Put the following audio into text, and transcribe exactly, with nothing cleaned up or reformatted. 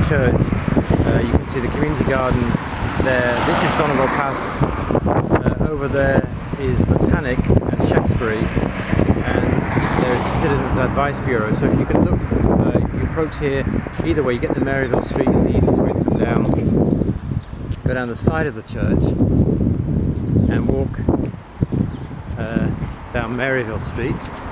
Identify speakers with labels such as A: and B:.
A: church, uh, you can see the community garden there. This is Donegal Pass. Uh, over there is Botanic and Shaftesbury, and there is the Citizens Advice Bureau. So if you can look, uh, you approach here, either way you get to Maryville Street is the easiest way to come down. Go down the side of the church and walk uh, down Maryville Street.